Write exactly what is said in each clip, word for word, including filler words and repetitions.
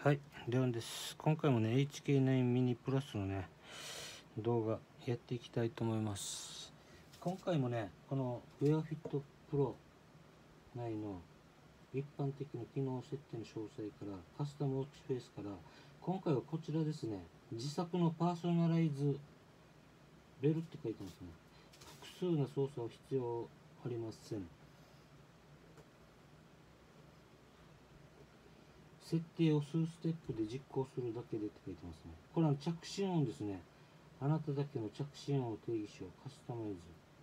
はい、レオンです。今回もね エイチケーナイン ミニプラスのね動画やっていきたいと思います。今回もねこのウェアフィットプロ内の一般的な機能設定の詳細からカスタムウォッチフェイスから、今回はこちらですね、自作のパーソナライズベルって書いてますね。複数の操作を必要ありません。設定を数ステップで実行するだけでって書いてますね。これは着信音ですね。あなただけの着信音を定義しよう。カスタマイズ。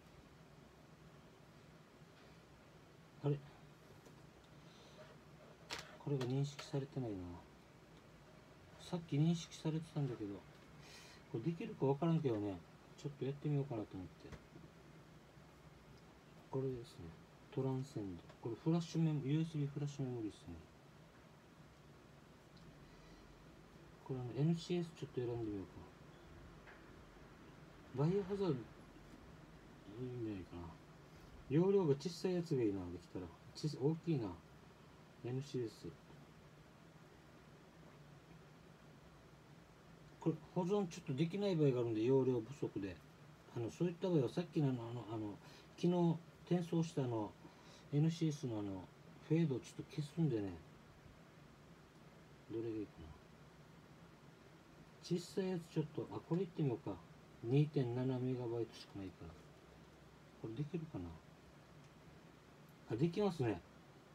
あれこれが認識されてないな。さっき認識されてたんだけど、これできるかわからんけどね、ちょっとやってみようかなと思って。これですね。トランセンド。これフラッシュメモ、ユーエスビー フラッシュメモリーですね。これあの エヌシーエス ちょっと選んでみようか。バイオハザード、いいんじゃないかな。容量が小さいやつがいいな、できたら。小さ大きいな。エヌシーエス。これ保存ちょっとできない場合があるんで、容量不足で。あのそういった場合はさっきのあの、あの昨日転送したあの エヌシーエス のあのフェードをちょっと消すんでね。どれがいいかな。小さいやつちょっと、あ、これいってみようか。にてんななメガバイトしかないから。これできるかな。あ、できますね。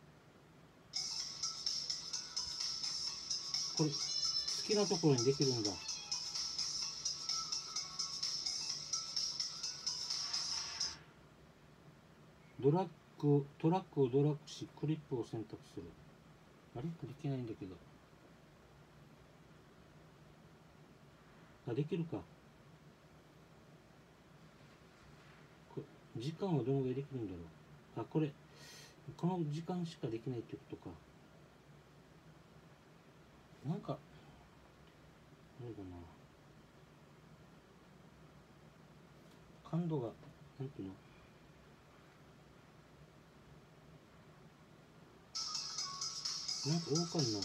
これ、好きなところにできるんだ。ドラッグ、トラックをドラッグし、クリップを選択する。あれできないんだけど。あ、できるか。これ時間はどのぐらいできるんだろう。あ、これ、この時間しかできないってことか。なんか、あれだな。感度が、なんていうの、なんか多かんな。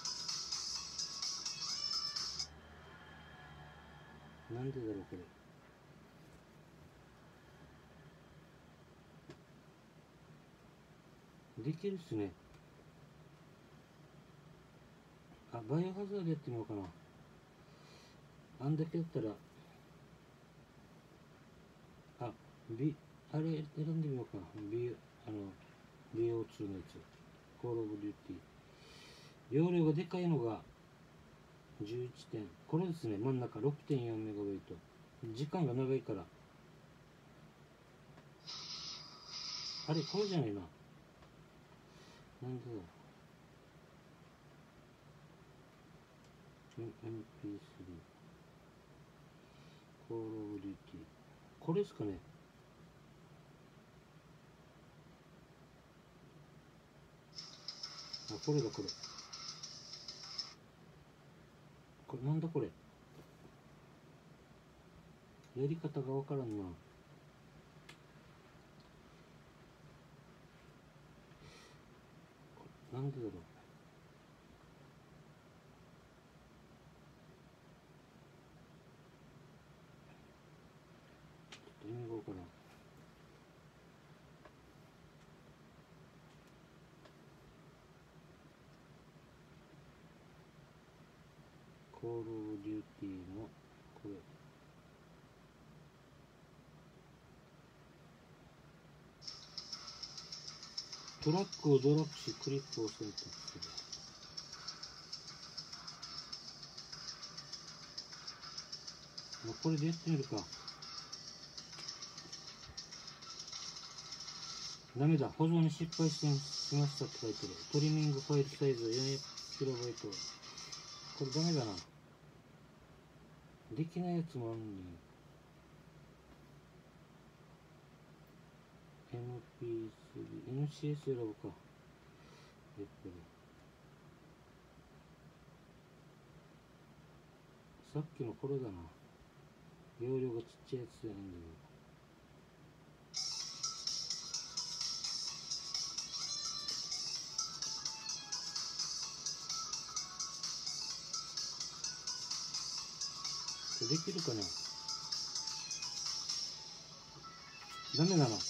なんでだろう、これ。できるっすね。あ、バイオハザードやってみようかな。あんだけやったら、あ、B、あれ選んでみようか。B、あの、ビーオーツー のやつ。コールオブデューティー。容量がでかいのがじゅういちてん。これですね、真ん中 ろくてんよんメガバイト。時間が長いから。あれ、これじゃないな。なんでだ。エムピースリー。コールオブデューティー。これですかね。あ、これだ、これ。これ、なんだこれ。やり方がわからんな。なんでだろう。ちょっと意味がわからん。コールオブデューティーのこれ。トラックをドラッグし、クリップを選択する。まあ、これでやってみるか。ダメだ。保存に失敗しましたって書いてる。トリミングファイルサイズ よんひゃくキロバイト。これダメだな。できないやつもあるのに。エムピースリー、エヌシーエス 選ぶか。やっぱり。さっきのこれだな。容量がちっちゃいやつじゃないんだけど。 できるかな。ダメだな。ち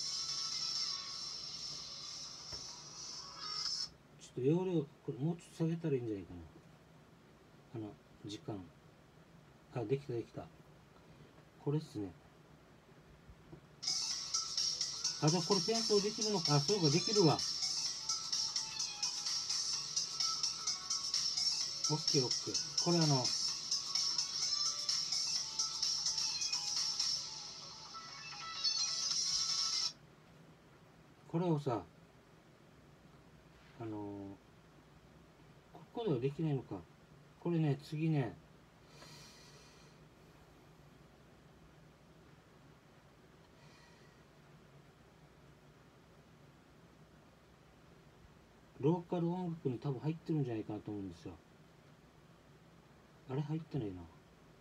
ょっと容量これもうちょっと下げたらいいんじゃないかな。あの時間、あ、できたできた。これっすね。あ、じゃあこれ転送できるのか。あ、そうか、できるわ。オッケーオッケー。これあのこれをさ、あのー、ここではできないのか。これね、次ね、ローカル音楽に多分入ってるんじゃないかなと思うんですよ。あれ入ってないな。ちょっ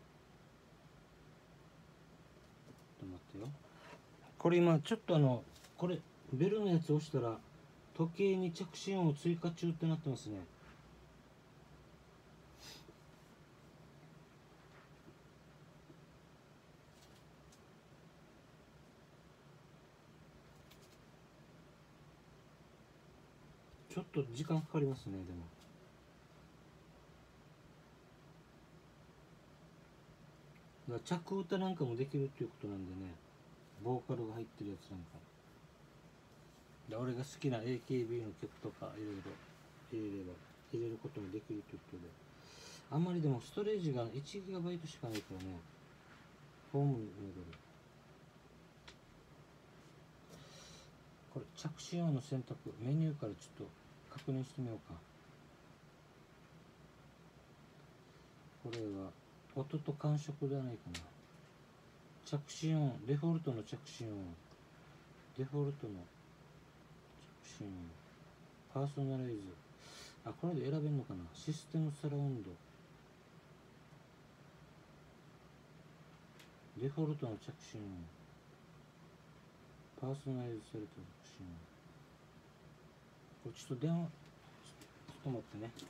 と待ってよ。これ今ちょっとあのこれベルのやつ押したら時計に着信音を追加中ってなってますね。ちょっと時間かかりますね。でもだから着歌なんかもできるっていうことなんでね、ボーカルが入ってるやつなんかで、俺が好きな エーケービー の曲とかいろいろ入れれば入れることもできるということで、あんまりでもストレージが いちギガバイト しかないからね、ホームに戻る。これ着信音の選択、メニューからちょっと確認してみようか。これは音と感触ではないかな。着信音、デフォルトの着信音、デフォルトの着信音、パーソナライズ、あ、これで選べるのかな。システムサラウンド、デフォルトの着信音、パーソナライズされた着信音。これちょっと電話、ちょっと待ってね。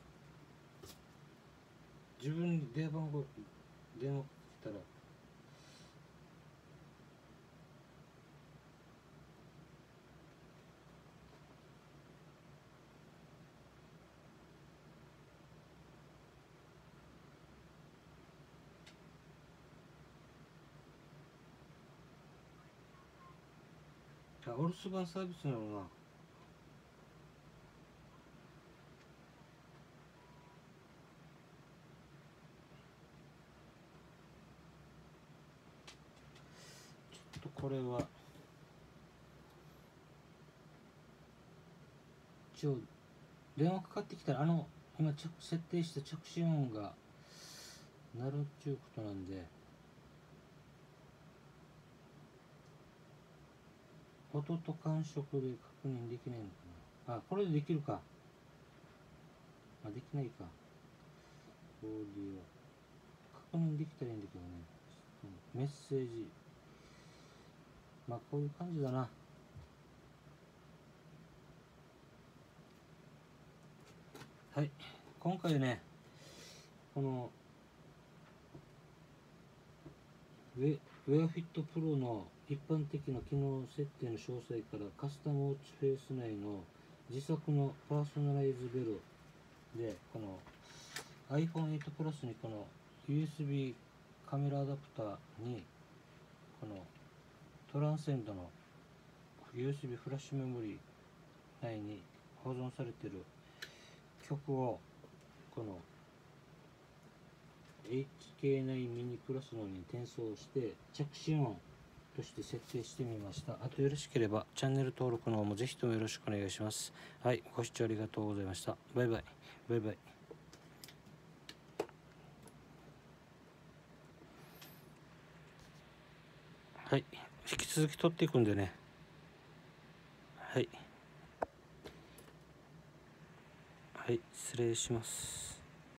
自分に電話番号、電話かけたら、あ、お留守番サービスなのな。ちょっとこれは一応電話かかってきたら、あの今着設定した着信音が鳴るっていうことなんで、音と感触で確認できないのかな。あ、これでできるか。あ、できないか。オーディオ確認できたらいいんだけどね。メッセージ、まあこういう感じだな。はい、今回ね、このウェウェアフィットプロの一般的な機能設定の詳細からカスタムウォッチフェイス内の自作のパーソナライズベルで、この アイフォンエイトプラスにこの ユーエスビー カメラアダプターにこのトランセンドの ユーエスビー フラッシュメモリー内に保存されている曲をこの エイチケーナイン ミニプラスのに転送して着信音として設定してみました。あとよろしければチャンネル登録の方もぜひともよろしくお願いします。はい、ご視聴ありがとうございました。バイバイ。バイバイ。はい、引き続き撮っていくんでね。はい。はい、失礼します。